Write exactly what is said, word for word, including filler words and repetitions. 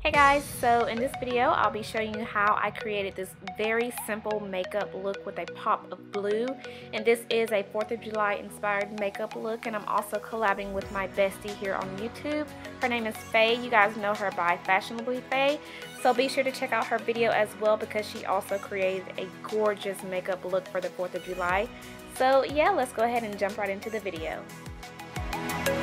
Hey guys, so in this video I'll be showing you how I created this very simple makeup look with a pop of blue, and this is a fourth of July inspired makeup look, and I'm also collabing with my bestie here on YouTube. Her name is Faye. You guys know her by Fashionably Faye, so be sure to check out her video as well because she also created a gorgeous makeup look for the fourth of July. So yeah, let's go ahead and jump right into the video.